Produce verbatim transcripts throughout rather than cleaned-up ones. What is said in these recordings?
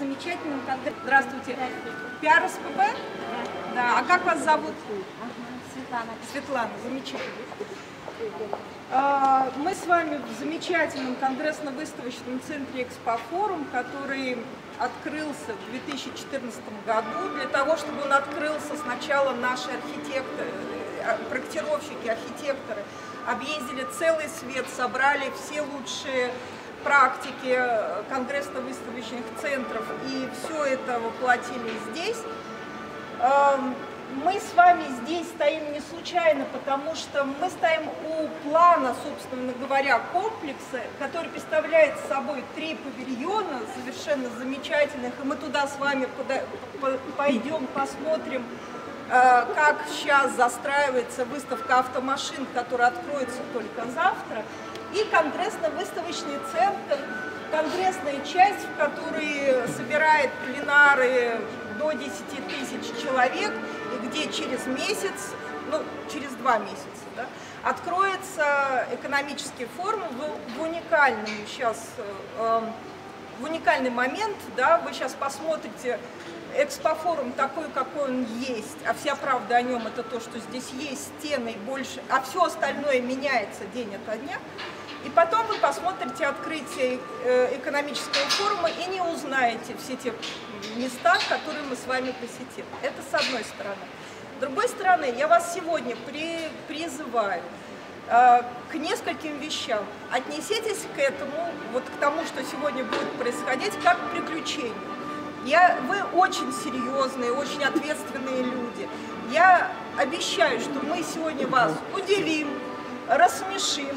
замечательном конгрессе. Здравствуйте. Здравствуйте. Пиар СПБ? Да. Да. А как вас зовут? Светлана. Светлана, замечательно. Мы с вами в замечательном конгрессно-выставочном центре «Экспофорум», который открылся в две тысячи четырнадцатом году. Для того, чтобы он открылся, сначала наши архитекторы, проектировщики, архитекторы объездили целый свет, собрали все лучшие практики конгрессно-выставочных центров и все это воплотили здесь. Мы с вами здесь стоим не случайно, потому что мы стоим у плана, собственно говоря, комплекса, который представляет собой три павильона совершенно замечательных, и мы туда с вами пойдем, посмотрим, как сейчас застраивается выставка автомашин, которая откроется только завтра, и конгрессно-выставочный центр, конгрессная часть, в которой собирает пленары до десяти тысяч человек, и где через месяц, ну, через два месяца, да, откроется экономический форум в, в уникальном сейчас, э, в уникальный момент, да, вы сейчас посмотрите экспофорум такой, какой он есть, а вся правда о нем это то, что здесь есть стены и больше, а все остальное меняется день ото дня. И потом вы посмотрите открытие экономического форума и не узнаете все те места, которые мы с вами посетим. Это с одной стороны. С другой стороны, я вас сегодня при, призываю э, к нескольким вещам. Отнеситесь к этому, вот к тому, что сегодня будет происходить, как к приключению. Я, вы очень серьезные, очень ответственные люди. Я обещаю, что мы сегодня вас удивим, рассмешим,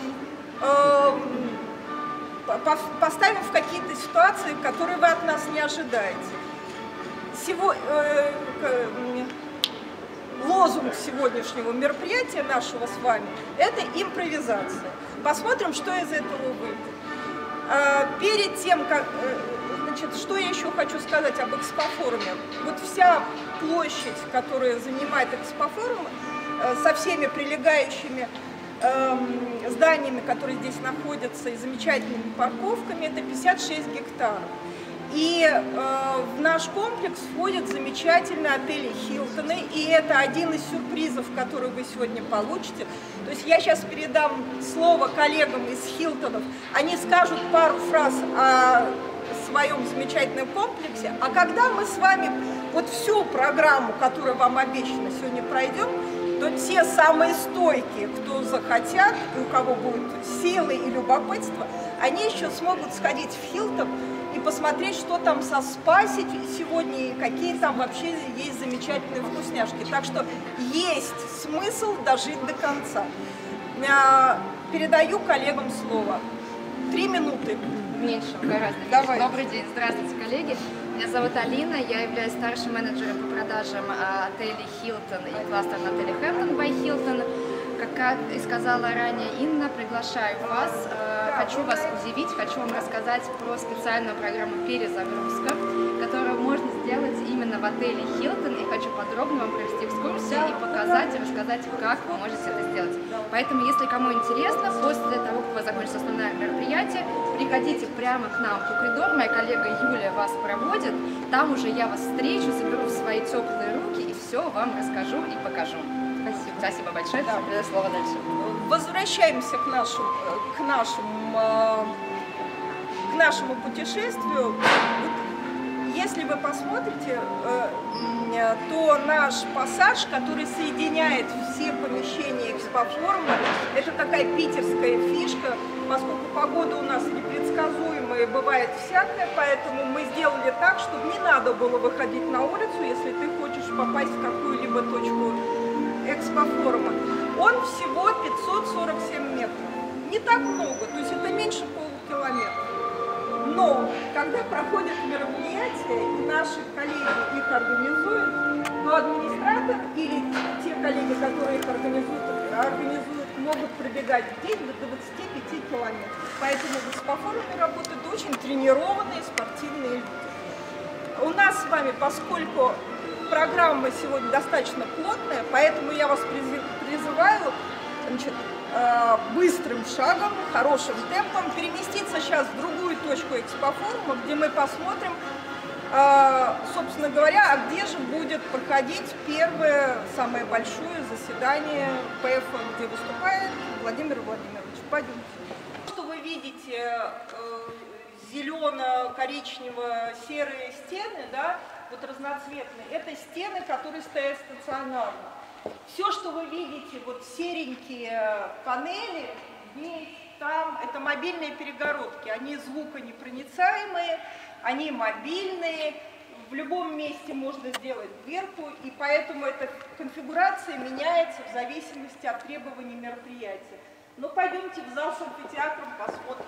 поставим в какие-то ситуации, которые вы от нас не ожидаете. Сего, э, э, лозунг сегодняшнего мероприятия нашего с вами – это импровизация. Посмотрим, что из этого выйдет. Э, перед тем, как, э, значит, что я еще хочу сказать об экспофоруме. Вот вся площадь, которая занимает экспофорум, э, со всеми прилегающими зданиями, которые здесь находятся, и замечательными парковками, это пятьдесят шесть гектаров. И э, в наш комплекс входят замечательные отели Хилтоны, и это один из сюрпризов, который вы сегодня получите. То есть я сейчас передам слово коллегам из Хилтонов, они скажут пару фраз о своем замечательном комплексе, а когда мы с вами вот всю программу, которая вам обещана, сегодня пройдем, то те самые стойкие, кто захотят, и у кого будут силы и любопытство, они еще смогут сходить в Хилтон и посмотреть, что там со спа сегодня, и какие там вообще есть замечательные вкусняшки. Так что есть смысл дожить до конца. Передаю коллегам слово. Три минуты. Меньше, гораздо. Давай. Добрый день, здравствуйте, коллеги. Меня зовут Алина, я являюсь старшим менеджером по продажам отелей Hilton и кластерного отеля Hampton by Hilton. Как и сказала ранее Инна, приглашаю вас, хочу вас удивить, хочу вам рассказать про специальную программу перезагрузка, которую можно сделать именно в отеле Hilton, и хочу подробно вам провести экскурсию и показать, и рассказать, как вы можете это сделать. Поэтому, если кому интересно, после того, как у вас закончится основное мероприятие, приходите прямо к нам в коридор, моя коллега Юлия вас проводит, там уже я вас встречу, заберу в свои теплые руки и все вам расскажу и покажу. Спасибо. Спасибо большое. Да. Передаю слово дальше. Возвращаемся к нашему, к нашему, к нашему путешествию. Если вы посмотрите, то наш пассаж, который соединяет все помещения экспофорума, это такая питерская фишка, поскольку погода у нас непредсказуемая, бывает всякая, поэтому мы сделали так, чтобы не надо было выходить на улицу, если ты хочешь попасть в какую-либо точку экспофорума. Он всего пятьсот сорок семь метров. Не так много, то есть это меньше полукилометра. Но когда проходят мероприятия, и наши коллеги их организуют, то администратор или те коллеги, которые их организуют, организуют могут пробегать в день до двадцати пяти километров. Поэтому в экспофоруме работают очень тренированные спортивные люди. У нас с вами, поскольку программа сегодня достаточно плотная, поэтому я вас призываю, значит, быстрым шагом, хорошим темпом переместиться сейчас в другую точку экспофорума, где мы посмотрим собственно говоря, а где же будет проходить первое, самое большое заседание ПЭФ, где выступает Владимир Владимирович. Пойдемте. Что вы видите, э, зелено-коричнево-серые стены, да, вот разноцветные, это стены, которые стоят стационарно. Все, что вы видите, вот серенькие панели, здесь, там, это мобильные перегородки. Они звуконепроницаемые, они мобильные, в любом месте можно сделать дверку, и поэтому эта конфигурация меняется в зависимости от требований мероприятия. Ну, пойдемте в зал с амфитеатром, посмотрим.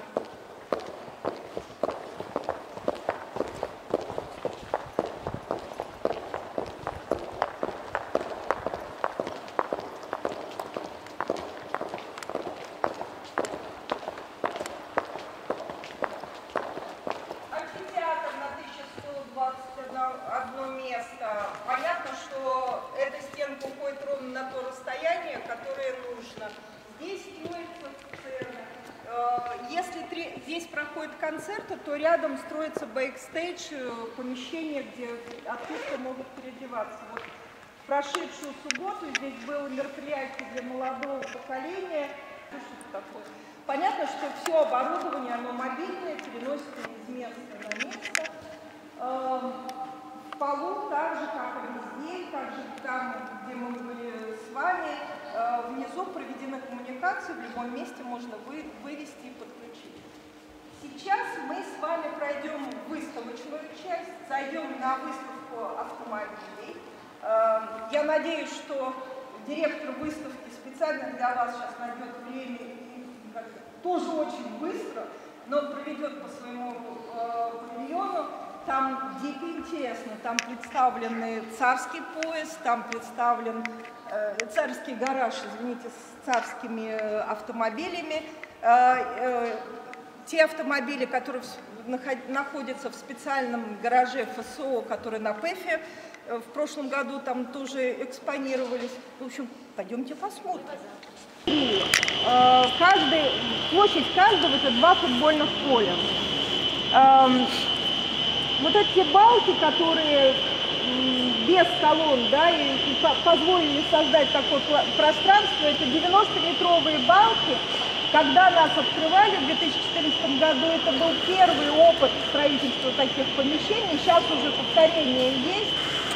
Концерта, то рядом строится бэкстейдж, помещение, где артисты могут переодеваться. Вот в прошедшую субботу здесь было мероприятие для молодого поколения. Что такое? Понятно, что все оборудование, оно мобильное, переносится из места на место. В полу, так же, как и везде, так же там, где мы были с вами, внизу проведены коммуникации, в любом месте можно вывести и подключить. Сейчас мы с вами пройдем выставочную часть, зайдем на выставку автомобилей. Я надеюсь, что директор выставки специально для вас сейчас найдет время и тоже очень быстро, но проведет по своему павильону. Там дико интересно, там представлены царский поезд, там представлен э, царский гараж, извините, с царскими автомобилями. Э, э, Те автомобили, которые находятся в специальном гараже эф эс о, который на ПЭФе, в прошлом году там тоже экспонировались. В общем, пойдемте посмотрим. Каждый, площадь каждого – это два футбольных поля. Вот эти балки, которые без колонн, да, и, и позволили создать такое пространство, это девяностометровые балки. Когда нас открывали в две тысячи четырнадцатом году, это был первый опыт строительства таких помещений. Сейчас уже повторение есть.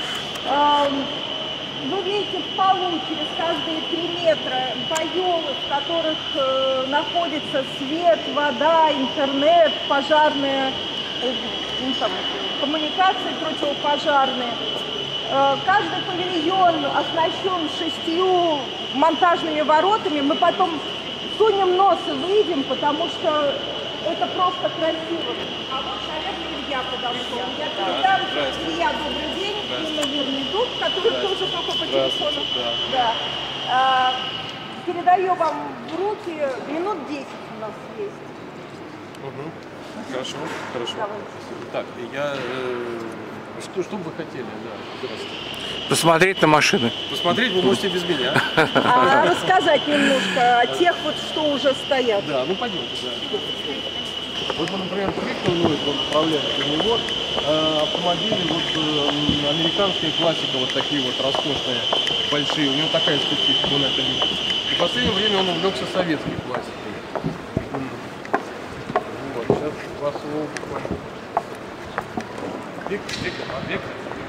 Вы видите в полу через каждые три метра поелы, в которых находится свет, вода, интернет, пожарные, ну, там, коммуникации противопожарные. Каждый павильон оснащен шестью монтажными воротами. Мы потом сунем нос и выйдем, потому что это просто красиво. А вот Олег Илья подошел. Я передам Илья, добрый день, Инна Вернидук, который тоже только по телефону. Да. А, передаю вам в руки, минут десять у нас есть. Угу. Хорошо, хорошо. Давай. Так, я... Э, что, что бы вы хотели? Да, посмотреть на машины. Посмотреть вы можете без меня. А рассказать немножко о тех, вот, что уже стоят. Да, ну пойдемте. Да. Вот, например, приехал, он управляет у него автомобили, вот американская классика, вот такие вот роскошные, большие. У него такая специфика, он это любит. И в последнее время он увлекся советской классикой. Вот, сейчас два слова. Век, век, век.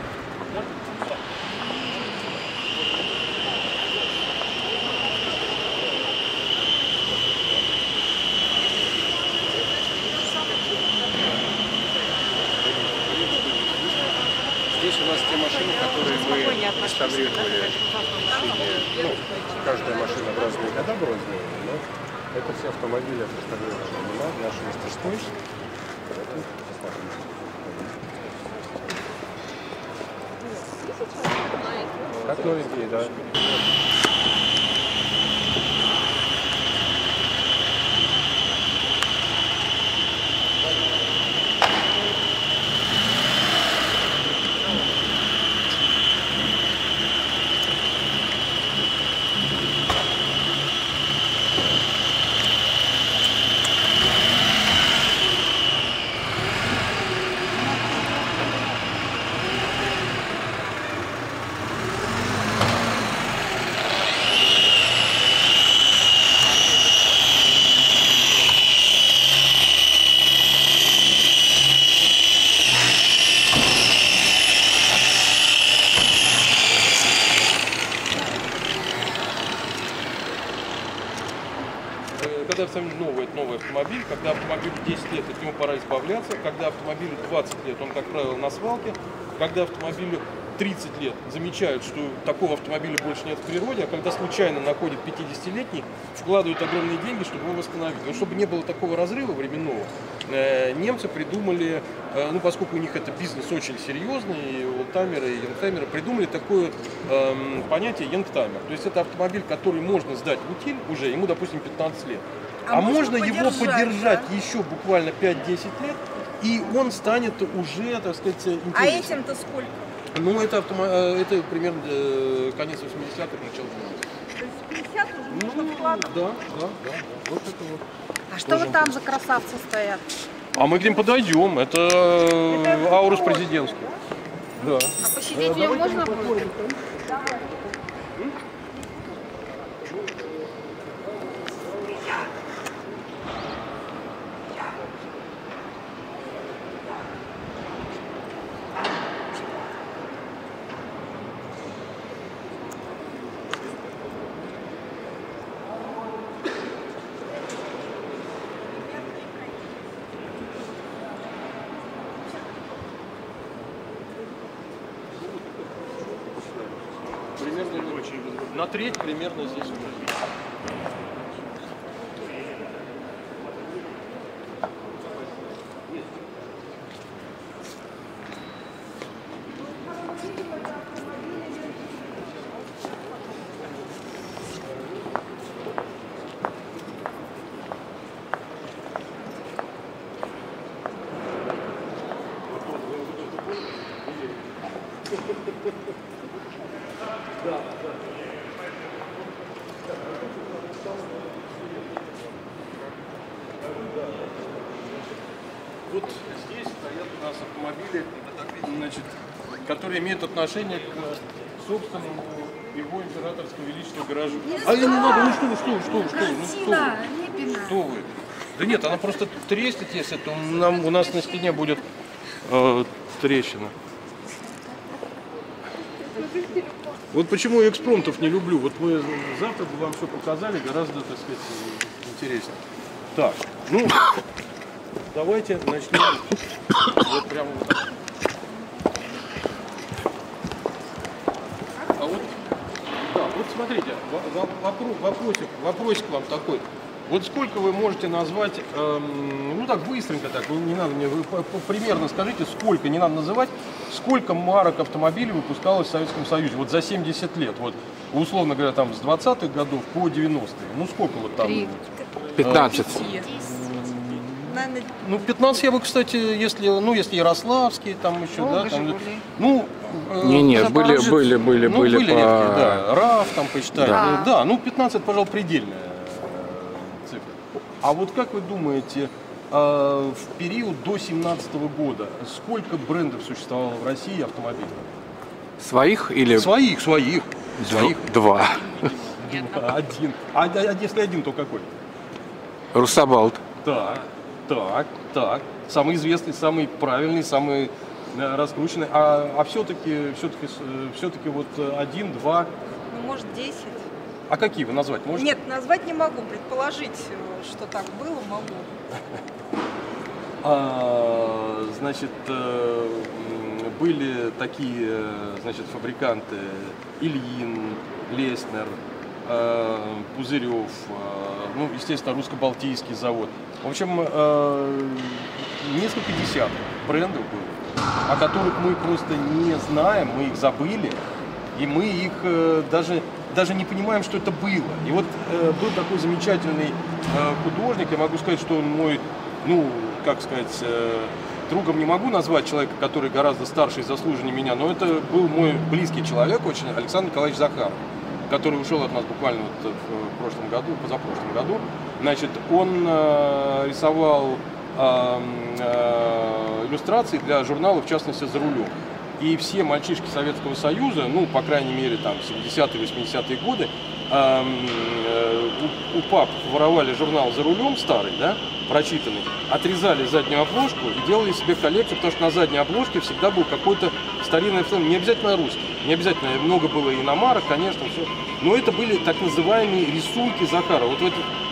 Здесь у нас те машины, которые мы реставрировали. Ну, каждая машина в разные года в разные, но это все автомобили отреставрированы на нашей мастерской. Как новенькие, да. когда автомобиль новый, это новый автомобиль, когда автомобилю десять лет, от него пора избавляться, когда автомобилю двадцать лет, он, как правило, на свалке, когда автомобилю тридцать лет замечают, что такого автомобиля больше нет в природе, а когда случайно находят пятидесятилетний, вкладывают огромные деньги, чтобы его восстановить. Но чтобы не было такого разрыва временного, э, немцы придумали, э, ну поскольку у них это бизнес очень серьезный, и олдтаймеры, и янгтаймеры, придумали такое э, понятие янгтаймер. То есть это автомобиль, который можно сдать в утиль уже, ему, допустим, пятнадцать лет. А, а можно, можно его поддержать да? еще буквально пять-десять лет, и он станет уже, так сказать, интересным. А этим-то сколько? Ну, это, автомо... это примерно конец восьмидесятых, начало девяностых. То есть пятьдесят уже можно вкладывать? Да, да, да. Вот это вот. А что вы там за красавцы стоят? А мы к ним подойдем. Это, это Аурус президентский. Да? Да. А посидеть в нем можно будет? Примерно на треть примерно здесь уже. Да, да. Вот здесь стоят у нас автомобили, значит, которые имеют отношение к собственному его императорского величества гаражу. А я не надо, ну что вы, что вы, что вы, что вы, ну что вы, что вы? Да нет, она просто треснет, если то нам, у нас на стене будет э, трещина. Вот почему я экспромтов не люблю. Вот мы завтра бы вам все показали гораздо, так сказать, интереснее. Так, ну, давайте начнем вот прямо вот так. А вот, да, вот смотрите, вопрос, вопросик, вопросик вам такой. Вот сколько вы можете назвать, эм, ну так быстренько так, не надо мне, вы примерно скажите, сколько, не надо называть, сколько марок автомобилей выпускалось в Советском Союзе, вот за семьдесят лет, вот условно говоря, там с двадцатых годов по девяностые, ну сколько вот там? пятнадцать. Ну, пятнадцать я бы, кстати, если, ну, если Ярославский, там еще, О, да, там, Жигули. ну, Не-не, были, были, были, ну, были, были по... редкие, да, РАФ там посчитали, Да. да, ну, пятнадцать, пожалуй, предельная цифра. А вот как вы думаете, в период до семнадцатого года сколько брендов существовало в России автомобилей? Своих или... Своих, своих, своих. Два. Один. А, а если один, то какой? Русабалт. Так, так, так. Самый известный, самый правильный, самый э, раскрученный. А, а все-таки, все-таки, все-таки вот один, два. Ну, может, десять. А какие вы назвать можете? Нет, назвать не могу. Предположить, что так было, могу. А, значит, э, были такие, значит, фабриканты: Ильин, Леснер, э, Пузырев, э, ну, естественно, русско-балтийский завод. В общем, э, несколько десятков брендов было, о которых мы просто не знаем, мы их забыли, и мы их э, даже, даже не понимаем, что это было. И вот э, был такой замечательный э, художник, я могу сказать, что он мой, ну, как сказать, э, другом не могу назвать человека, который гораздо старше и заслуженнее меня, но это был мой близкий человек очень, Александр Николаевич Захаров, который ушел от нас буквально вот в прошлом году, позапрошлом году. Значит, он э, рисовал э, э, иллюстрации для журнала, в частности, «За рулем». И все мальчишки Советского Союза, ну, по крайней мере, там, семидесятые, восьмидесятые годы, э, э, у, у пап воровали журнал «За рулем» старый, да, прочитанный, отрезали заднюю обложку и делали себе коллекцию, потому что на задней обложке всегда был какой-то старинный автомобиль, не обязательно русский, не обязательно, много было иномарок, конечно, все, но это были так называемые рисунки Захарова. Вот в этих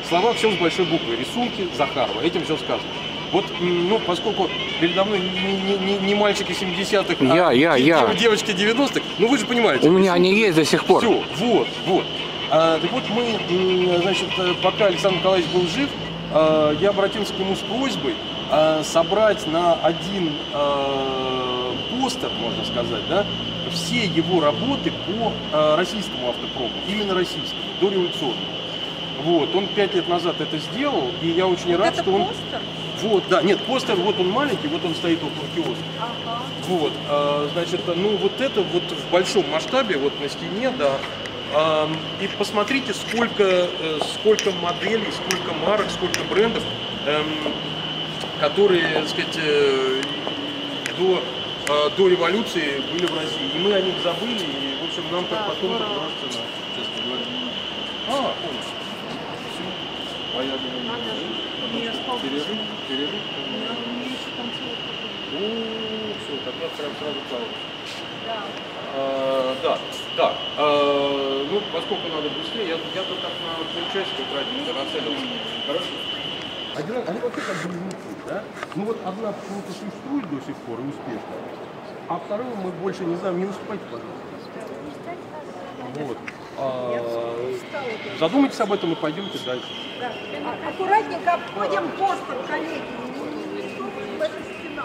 слова все с большой буквы. Рисунки Захарова. Этим все сказано. Вот, ну, поскольку передо мной не, не, не, не мальчики семидесятых, Я, а я, я. девочки девяностых, ну вы же понимаете. У меня они есть до сих пор. Все, вот, вот. А, так вот мы, значит, пока Александр Николаевич был жив, а, я обратился к нему с просьбой а, собрать на один а, постер, можно сказать, да, все его работы по а, российскому автопрому, именно российскому, дореволюционному. Вот, он пять лет назад это сделал, и я очень Вот рад, это что он... постер? Вот, да, нет, постер, вот он маленький, вот он стоит около киоска. Ага. Вот, а, значит, ну вот это вот в большом масштабе, вот на стене, да. А, и посмотрите, сколько, э, сколько моделей, сколько марок, сколько брендов, эм, которые, так сказать, э, до, э, до революции были в России. И мы о них забыли, и, в общем, нам как Да, потом здорово. кажется, сейчас поговорим. А, помню. Все. А я думаю, Мне осталось- перерыв, перерыв. Я умею еще танцевать. О, все, тогда прям сразу плаваю. Да. А, да, да. А, ну, поскольку надо быстрее, я, я тут так на полчасика тратить, это нацелился. Хорошо. Один, они вообще как близнецы, да? Ну вот одна почему-то существует до сих пор и успешно, а вторую мы больше не знаем, не уступайте, пожалуйста. Вот. А, задумайтесь об этом и пойдемте дальше. Да. А- Аккуратненько обходим постер, коллеги. Не- не стукнем в эту стену.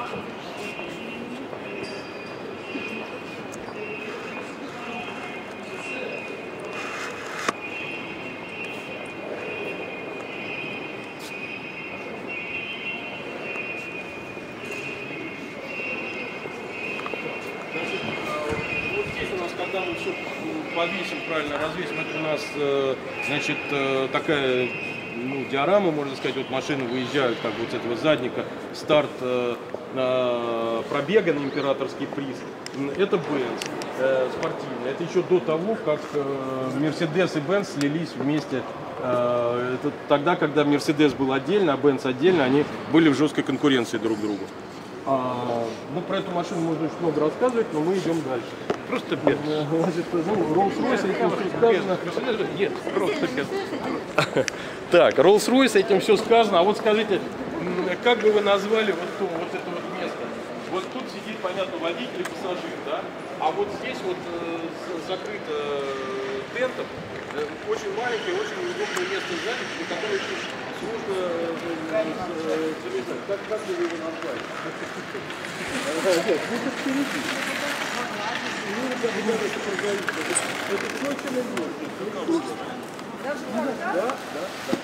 Значит, э, вот здесь у нас, когда мы все повесим, правильно развесим, это у нас, э, значит, э, такая, ну, диорама, можно сказать, вот машины выезжают, как вот с этого задника, старт э, э, пробега на императорский приз. Это Benz э, спортивный. Это еще до того, как э, Mercedes и Benz слились вместе. Э, это тогда, когда Mercedes был отдельно, а Benz отдельно, они были в жесткой конкуренции друг к другу. А, ну, про эту машину можно очень много рассказывать, но мы идем дальше. Просто без. Значит, ну, Rolls-Royce, этим все сказано. Нет, просто без. Так, Rolls-Royce, этим все сказано. А вот скажите, м, как бы вы назвали вот, то, вот это вот место? Вот тут сидит, понятно, водитель и пассажир, да? А вот здесь вот э, з- закрыто э, тентом, э, очень маленькое, очень удобное место сзади, на которое очень сложно э, э, залезать. Как, как бы вы его назвали? Нет, вы же впереди. Ну, да, ребята, это продают. Это точно не Даже Да, тогда, да, да.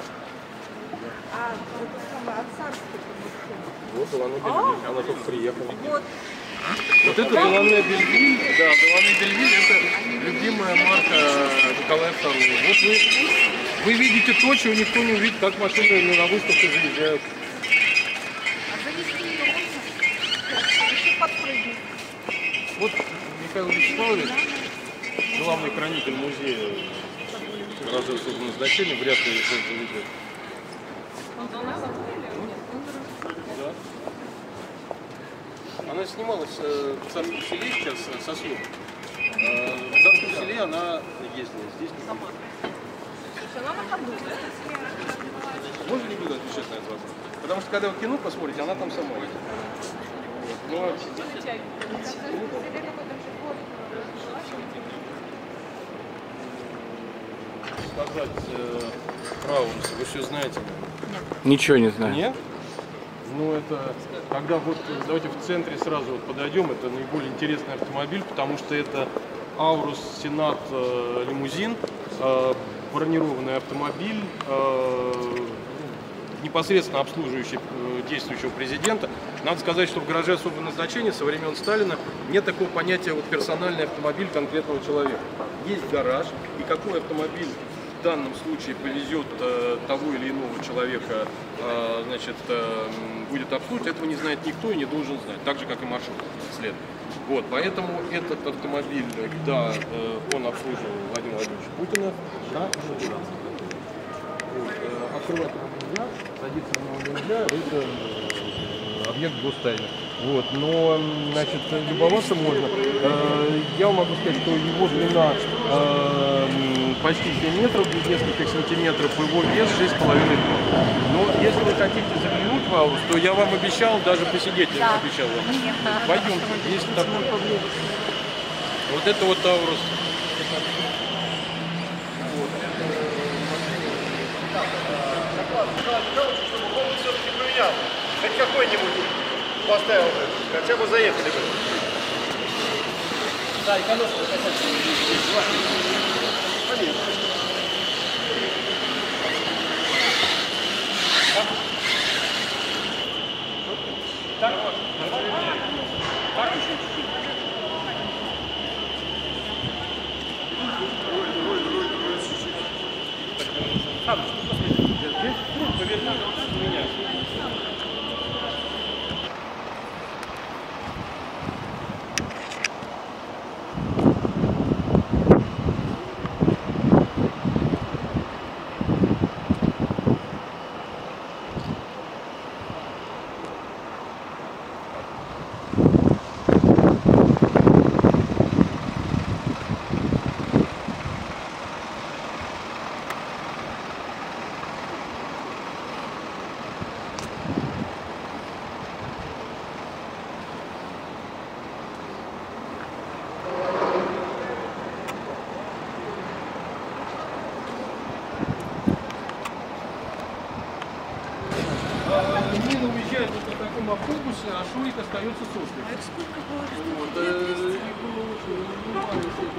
а это самое, от царской помещения. Вот Делане Бельвиль, она только приехала. Вот. Вот это Делане Бельвиль, да, Делане Бельвиль, это любимая марка Николая второго. Вот вы, вы видите то, чего никто не увидит, как машины на выставке заезжают. А завести ее можно? Еще подпрыгнуть. Вот Михаил Вячеславович, главный хранитель музея гаража особого назначения, вряд ли это заведет. Да. Она снималась э, в Царском селе сейчас э, со съемок. Э, в Царском селе она ездила, здесь не будет. Она на ходу, да? Можно не буду отвечать на этот вопрос? Потому что когда вы кино посмотрите, она там сама есть. Вот. Но... Сказать э, Краунса, вы все знаете? Ничего не знаю. Нет? Ну это, когда вот, давайте в центре сразу вот подойдем, это наиболее интересный автомобиль, потому что это Аурус Сенат э, лимузин, э, бронированный автомобиль, э, непосредственно обслуживающий э, действующего президента. Надо сказать, что в гараже особого назначения со времен Сталина нет такого понятия вот, персональный автомобиль конкретного человека. Есть гараж, и какой автомобиль в данном случае повезет э, того или иного человека, э, значит, э, будет обслуживать, этого не знает никто и не должен знать, так же, как и маршрут след. Вот, поэтому этот автомобиль, да, э, он обслуживал Владимира Владимировича Путина, да, вот, э, открывать его нельзя, садиться на него нельзя, это э, объект гостайны. Вот, но, значит, любоваться можно. Э, я могу сказать, что его длина э, почти семь метров, без нескольких сантиметров, его вес шесть с половиной тонн. Но если вы хотите заглянуть в Аурус, то я вам обещал даже посидеть, я Да. обещал вам. Пойдемте, есть такой. Вот это вот Аурус. Чтобы он все-таки поменял. Хоть какой-нибудь поставил бы, хотя бы заехали бы. Да, и колеса Так, так еще чуть-чуть. Сам, здесь круг поверни меня. Нина уезжает вот на таком автобусе, а Шурик остается с Осликом. А это сколько было? Вот, э, их было очень много.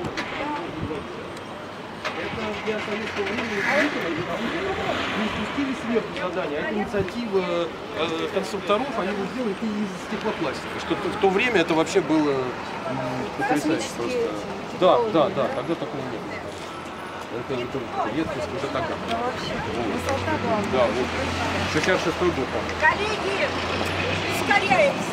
Это для советского времени не спустили сверху задание, а инициатива э, конструкторов, они его сделали из стеклопластика, что в то время это вообще было потрясающе просто. Да, да, да, тогда такого не было. Это, это редкость уже тогда. Ну, вообще, высота главная. Да, вот. шестьдесят шестой год, по-моему. Коллеги, ускоряемся.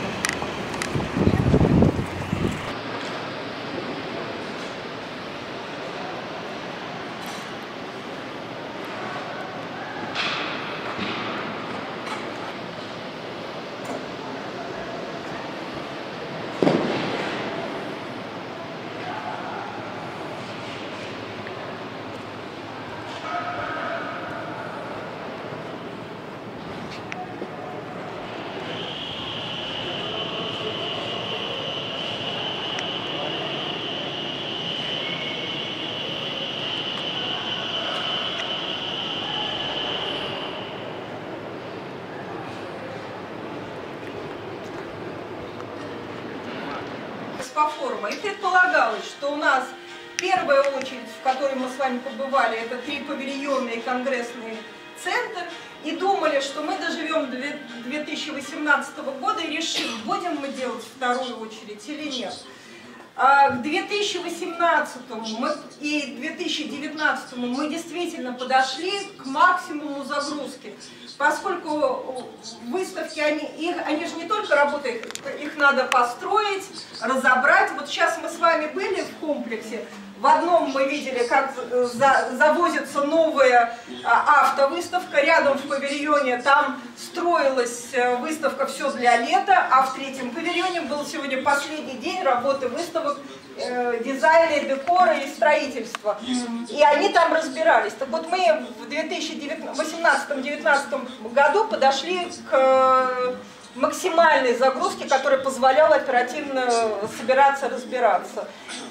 По форуму. И предполагалось, что у нас первая очередь, в которой мы с вами побывали, это три павильона и конгрессный центр. И думали, что мы доживем до две тысячи восемнадцатого года и решим, будем мы делать вторую очередь или нет. А к две тысячи восемнадцатому мы, и две тысячи девятнадцатому мы действительно подошли к максимуму загрузки, поскольку выставки, они, их, они же не только работают, их надо построить, разобрать. Вот сейчас мы с вами были в комплексе. В одном мы видели, как за, завозится новая а, автовыставка, рядом в павильоне там строилась выставка «Все для лета», а в третьем павильоне был сегодня последний день работы выставок э, дизайна, декора и строительства. И они там разбирались. Так вот мы в две тысячи восемнадцатом — две тысячи девятнадцатом году подошли к максимальной загрузке, которая позволяла оперативно собираться, разбираться.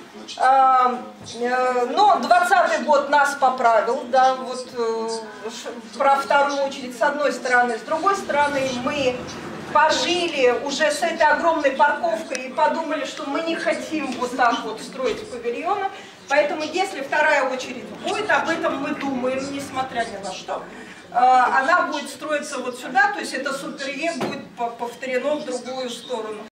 Но двадцатый год нас поправил, да, вот про вторую очередь с одной стороны, с другой стороны мы пожили уже с этой огромной парковкой и подумали, что мы не хотим вот так вот строить павильоны, поэтому если вторая очередь будет, об этом мы думаем, несмотря ни на что, она будет строиться вот сюда, то есть это Супер Е будет повторено в другую сторону.